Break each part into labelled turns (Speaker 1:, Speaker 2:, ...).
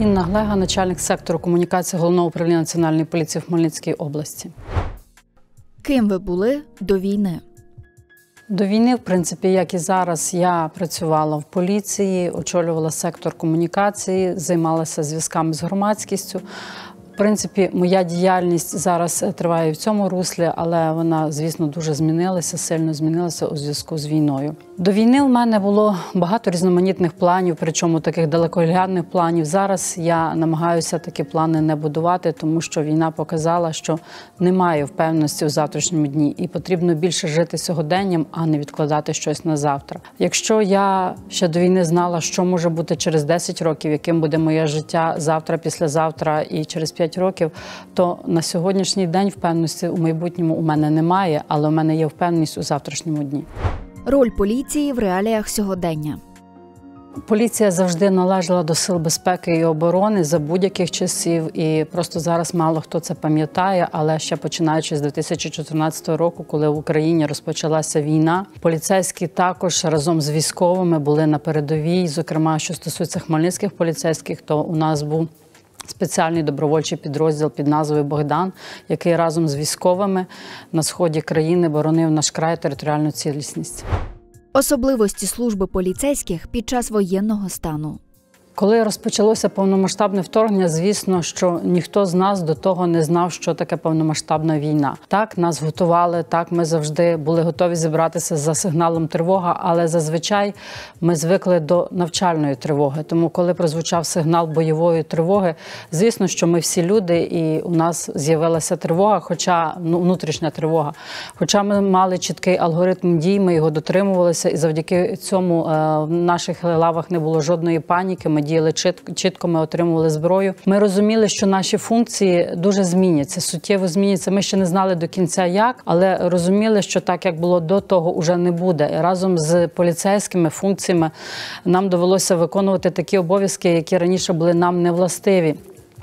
Speaker 1: Інна Глега, начальник сектору комунікації Головного управління Національної поліції в Хмельницькій області.
Speaker 2: Ким ви були до війни?
Speaker 1: До війни, в принципі, як і зараз, я працювала в поліції, очолювала сектор комунікації, займалася зв'язками з громадськістю. В принципі, моя діяльність зараз триває в цьому руслі, але вона, звісно, дуже змінилася, сильно змінилася у зв'язку з війною. До війни в мене було багато різноманітних планів, причому таких далекоглядних планів. Зараз я намагаюся такі плани не будувати, тому що війна показала, що немає впевненості у завтрашньому дні і потрібно більше жити сьогоденням, а не відкладати щось на завтра. Якщо я ще до війни знала, що може бути через 10 років, яким буде моє життя завтра, післязавтра і через 5 років, то на сьогоднішній день впевненості у майбутньому у мене немає, але у мене є впевненість у завтрашньому дні.
Speaker 2: Роль поліції в реаліях сьогодення.
Speaker 1: Поліція завжди належала до сил безпеки і оборони за будь-яких часів, і просто зараз мало хто це пам'ятає, але ще починаючи з 2014 року, коли в Україні розпочалася війна, поліцейські також разом з військовими були на передовій. Зокрема, що стосується хмельницьких поліцейських, то у нас був спеціальний добровольчий підрозділ під назвою «Богдан», який разом з військовими на сході країни боронив наш край, територіальну цілісність.
Speaker 2: Особливості служби поліцейських під час воєнного стану.
Speaker 1: Коли розпочалося повномасштабне вторгнення, звісно, що ніхто з нас до того не знав, що таке повномасштабна війна. Так, нас готували, так, ми завжди були готові зібратися за сигналом тривога, але зазвичай ми звикли до навчальної тривоги. Тому, коли прозвучав сигнал бойової тривоги, звісно, що ми всі люди, і у нас з'явилася тривога, внутрішня тривога. Хоча ми мали чіткий алгоритм дій, ми його дотримувалися, і завдяки цьому в наших лавах не було жодної паніки. Ми діяли чітко, ми отримували зброю. Ми розуміли, що наші функції дуже зміняться, суттєво зміняться. Ми ще не знали до кінця як, але розуміли, що так, як було до того, уже не буде. І разом з поліцейськими функціями нам довелося виконувати такі обов'язки, які раніше були нам невластиві.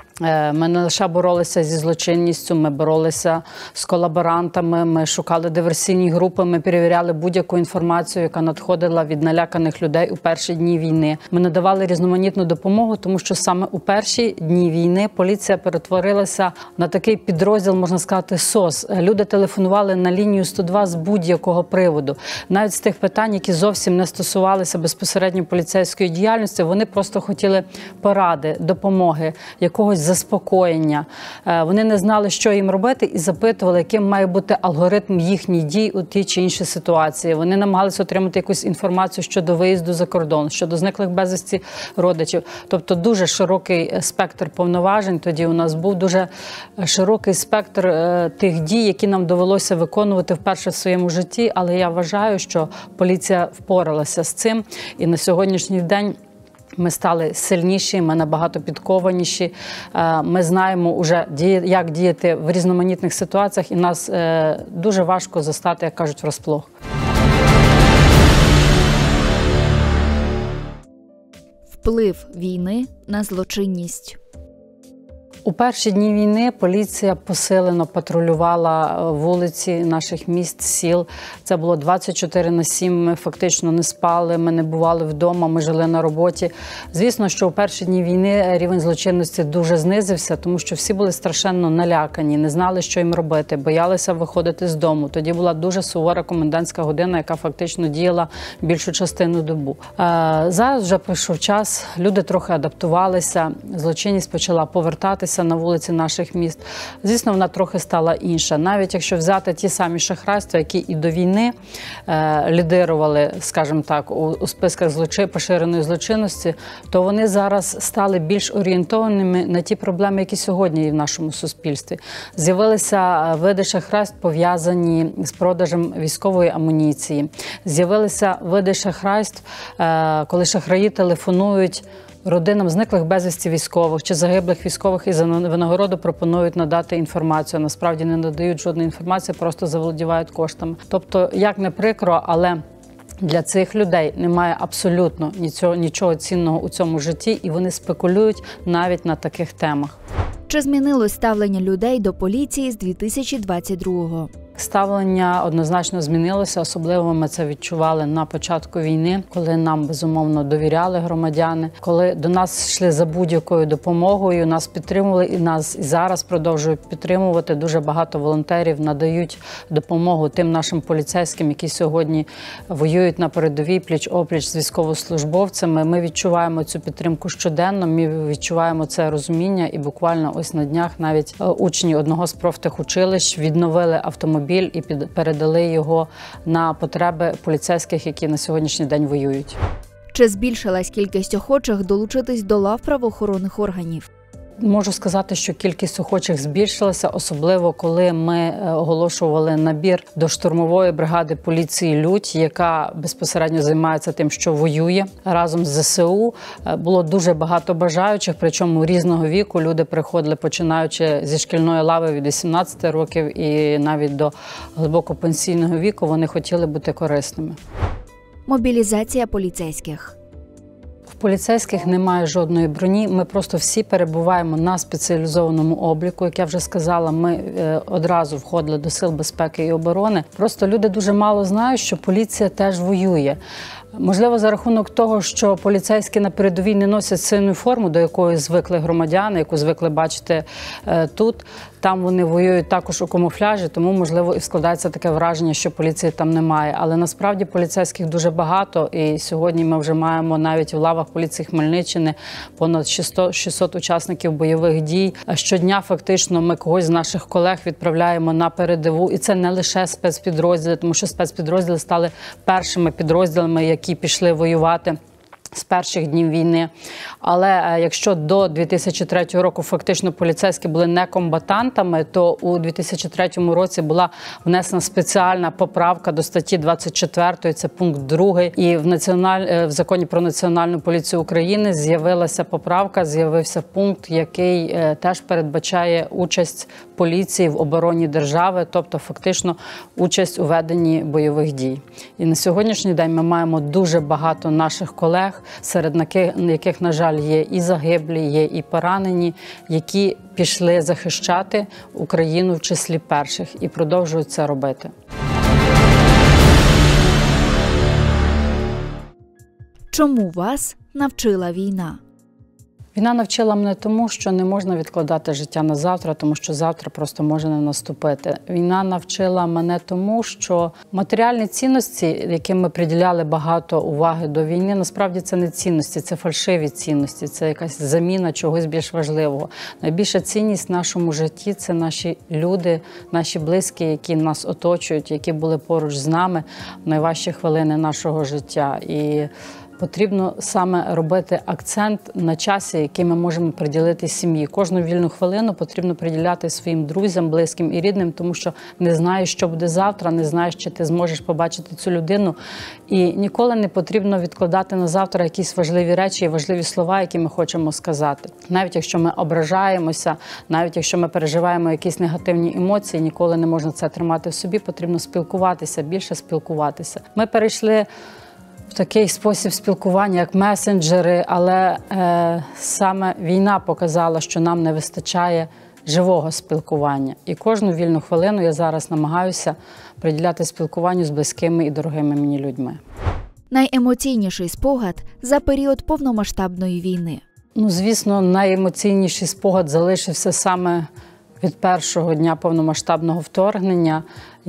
Speaker 1: Ми не лише боролися зі злочинністю, ми боролися з колаборантами, ми шукали диверсійні групи, ми перевіряли будь-яку інформацію, яка надходила від наляканих людей у перші дні війни. Ми надавали різноманітну допомогу, тому що саме у перші дні війни поліція перетворилася на такий підрозділ, можна сказати, СОС. Люди телефонували на лінію 102 з будь-якого приводу. Навіть з тих питань, які зовсім не стосувалися безпосередньо поліцейської діяльності, вони просто хотіли поради, допомоги, якогось заспокоєння. Вони не знали, що їм робити, і запитували, яким має бути алгоритм їхніх дій у тій чи іншій ситуації. Вони намагалися отримати якусь інформацію щодо виїзду за кордон, щодо зниклих безвісті родичів. Тобто дуже широкий спектр повноважень. Тоді у нас був дуже широкий спектр тих дій, які нам довелося виконувати вперше в своєму житті. Але я вважаю, що поліція впоралася з цим. І на сьогоднішній день ми стали сильніші, ми набагато підкованіші. Ми знаємо вже, як діяти в різноманітних ситуаціях, і нас дуже важко застати, як кажуть, врасплох.
Speaker 2: Вплив війни на злочинність.
Speaker 1: У перші дні війни поліція посилено патрулювала вулиці наших міст, сіл. Це було 24/7, ми фактично не спали, ми не бували вдома, ми жили на роботі. Звісно, що у перші дні війни рівень злочинності дуже знизився, тому що всі були страшенно налякані, не знали, що їм робити, боялися виходити з дому. Тоді була дуже сувора комендантська година, яка фактично діяла більшу частину доби. Зараз вже пройшов час, люди трохи адаптувалися, злочинність почала повертатися на вулиці наших міст. Звісно, вона трохи стала інша. Навіть якщо взяти ті самі шахрайства, які і до війни лідирували, скажімо так, у списках поширеної злочинності, то вони зараз стали більш орієнтованими на ті проблеми, які сьогодні є в нашому суспільстві. З'явилися види шахрайств, пов'язані з продажем військової амуніції. З'явилися види шахрайств, коли шахраї телефонують родинам зниклих безвісті військових чи загиблих військових і за винагороду пропонують надати інформацію. Насправді не надають жодної інформації, просто заволодівають коштами. Тобто, як не прикро, але для цих людей немає абсолютно нічого цінного у цьому житті, і вони спекулюють навіть на таких темах.
Speaker 2: Чи змінилось ставлення людей до поліції з 2022-го?
Speaker 1: Ставлення однозначно змінилося, особливо ми це відчували на початку війни, коли нам, безумовно, довіряли громадяни, коли до нас йшли за будь-якою допомогою, нас підтримували і нас і зараз продовжують підтримувати. Дуже багато волонтерів надають допомогу тим нашим поліцейським, які сьогодні воюють на передовій пліч-опліч з військовослужбовцями. Ми відчуваємо цю підтримку щоденно, ми відчуваємо це розуміння і буквально ось на днях навіть учні одного з профтехучилищ відновили автомобіль і передали його на потреби поліцейських, які на сьогоднішній день воюють.
Speaker 2: Чи збільшилась кількість охочих долучитись до лав правоохоронних органів?
Speaker 1: Можу сказати, що кількість охочих збільшилася, особливо коли ми оголошували набір до штурмової бригади поліції «Лють», яка безпосередньо займається тим, що воює разом з ЗСУ. Було дуже багато бажаючих, причому різного віку. Люди приходили, починаючи зі шкільної лави від 18 років і навіть до глибоко пенсійного віку. Вони хотіли бути корисними.
Speaker 2: Мобілізація поліцейських.
Speaker 1: В поліцейських немає жодної броні, ми просто всі перебуваємо на спеціалізованому обліку. Як я вже сказала, ми одразу входили до Сил безпеки і оборони. Просто люди дуже мало знають, що поліція теж воює. Можливо, за рахунок того, що поліцейські на передовій не носять синю форму, до якої звикли громадяни, яку звикли бачити тут. Там вони воюють також у камуфляжі, тому, можливо, і складається таке враження, що поліції там немає. Але насправді поліцейських дуже багато, і сьогодні ми вже маємо навіть в лавах поліції Хмельниччини понад 600 учасників бойових дій. Щодня фактично ми когось з наших колег відправляємо на передову. І це не лише спецпідрозділи, тому що спецпідрозділи стали першими підрозділами, які пішли воювати з перших днів війни. Але якщо до 2003 року фактично поліцейські були не комбатантами, то у 2003 році була внесена спеціальна поправка до статті 24, це пункт 2. І в Законі про Національну поліцію України з'явилася поправка, з'явився пункт, який теж передбачає участь поліції в обороні держави, тобто фактично участь у веденні бойових дій. І на сьогоднішній день ми маємо дуже багато наших колег, серед яких, на жаль, є і загиблі, є і поранені, які пішли захищати Україну в числі перших і продовжують це робити.
Speaker 2: Чому вас навчила війна?
Speaker 1: Війна навчила мене тому, що не можна відкладати життя на завтра, тому що завтра просто може не наступити. Війна навчила мене тому, що матеріальні цінності, яким ми приділяли багато уваги до війни, насправді це не цінності, це фальшиві цінності, це якась заміна чогось більш важливого. Найбільша цінність в нашому житті – це наші люди, наші близькі, які нас оточують, які були поруч з нами в найважчі хвилини нашого життя. І потрібно саме робити акцент на часі, який ми можемо приділити сім'ї. Кожну вільну хвилину потрібно приділяти своїм друзям, близьким і рідним, тому що не знаєш, що буде завтра, не знаєш, чи ти зможеш побачити цю людину. І ніколи не потрібно відкладати на завтра якісь важливі речі і важливі слова, які ми хочемо сказати. Навіть якщо ми ображаємося, навіть якщо ми переживаємо якісь негативні емоції, ніколи не можна це тримати в собі, потрібно спілкуватися, більше спілкуватися. Ми перейшли в такий спосіб спілкування, як месенджери, але саме війна показала, що нам не вистачає живого спілкування. І кожну вільну хвилину я зараз намагаюся приділяти спілкуванню з близькими і дорогими мені людьми.
Speaker 2: Найемоційніший спогад за період повномасштабної війни?
Speaker 1: Звісно, найемоційніший спогад залишився саме від першого дня повномасштабного вторгнення.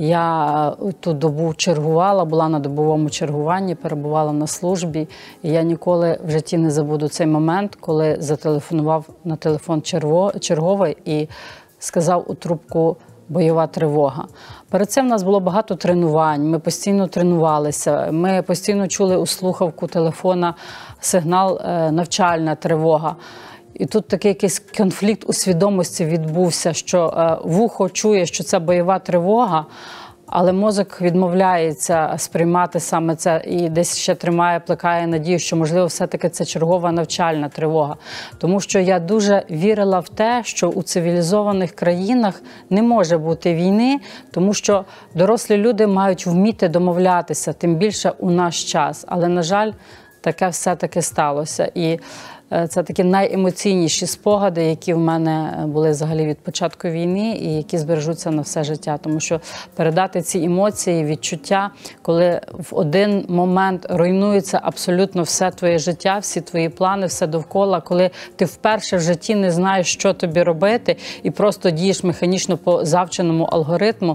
Speaker 1: Я ту добу чергувала, була на добовому чергуванні, перебувала на службі. І я ніколи в житті не забуду цей момент, коли зателефонував на телефон черговий і сказав у трубку «бойова тривога». Перед цим в нас було багато тренувань, ми постійно тренувалися, ми постійно чули у слухавку телефона сигнал «навчальна тривога». І тут такий якийсь конфлікт у свідомості відбувся, що вухо чує, що це бойова тривога, але мозок відмовляється сприймати саме це і десь ще тримає, плекає надію, що, можливо, все-таки це чергова навчальна тривога. Тому що я дуже вірила в те, що у цивілізованих країнах не може бути війни, тому що дорослі люди мають вміти домовлятися, тим більше у наш час. Але, на жаль, таке все-таки сталося. І Це такі найемоційніші спогади, які в мене були взагалі від початку війни і які збережуться на все життя. Тому що передати ці емоції, відчуття, коли в один момент руйнується абсолютно все твоє життя, всі твої плани, все довкола, коли ти вперше в житті не знаєш, що тобі робити, і просто дієш механічно по завченому алгоритму.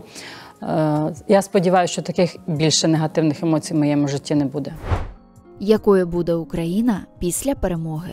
Speaker 1: Я сподіваюся, що таких більше негативних емоцій в моєму житті не буде.
Speaker 2: Якою буде Україна після перемоги?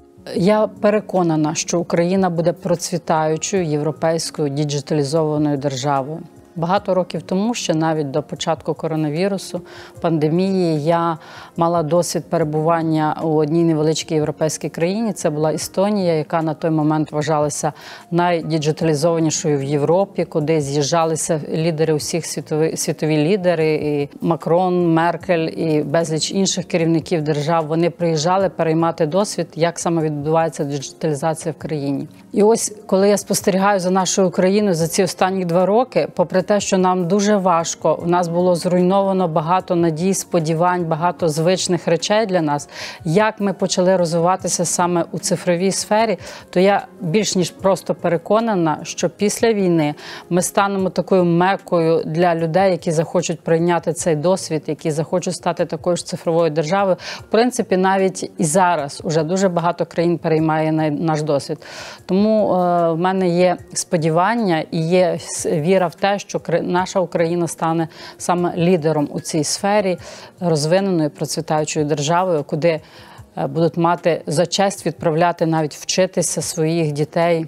Speaker 1: Я переконана, що Україна буде процвітаючою європейською діджиталізованою державою. Багато років тому, ще навіть до початку коронавірусу, пандемії, я мала досвід перебування у одній невеличкій європейській країні. Це була Естонія, яка на той момент вважалася найдіджиталізованішою в Європі, куди з'їжджалися лідери усіх, світові лідери, і Макрон, Меркель і безліч інших керівників держав. Вони приїжджали переймати досвід, як саме відбувається діджиталізація в країні. І ось, коли я спостерігаю за нашою Україною за ці останні 2 роки, попри те, що нам дуже важко, в нас було зруйновано багато надій, сподівань, багато звичних речей для нас, як ми почали розвиватися саме у цифровій сфері, то я більш ніж просто переконана, що після війни ми станемо такою мекою для людей, які захочуть прийняти цей досвід, які захочуть стати такою ж цифровою державою. В принципі, навіть і зараз уже дуже багато країн переймає наш досвід. Тому в мене є сподівання і є віра в те, що наша Україна стане саме лідером у цій сфері, розвиненою, процвітаючою державою, куди будуть мати за честь відправляти навіть вчитися своїх дітей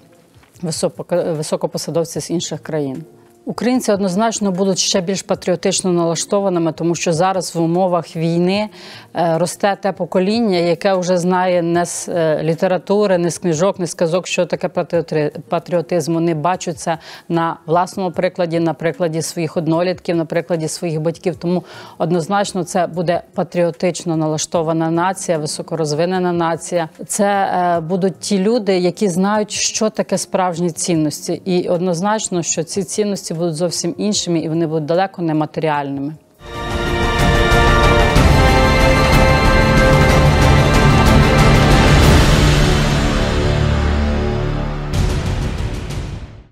Speaker 1: високопосадовці з інших країн. Українці однозначно будуть ще більш патріотично налаштованими, тому що зараз в умовах війни росте те покоління, яке вже знає не з літератури, не з книжок, не з казок, що таке патріотизм. Вони бачать це на власному прикладі, на прикладі своїх однолітків, на прикладі своїх батьків. Тому однозначно це буде патріотично налаштована нація, високорозвинена нація. Це будуть ті люди, які знають, що таке справжні цінності. І однозначно, що ці цінності будуть зовсім іншими і вони будуть далеко не матеріальними.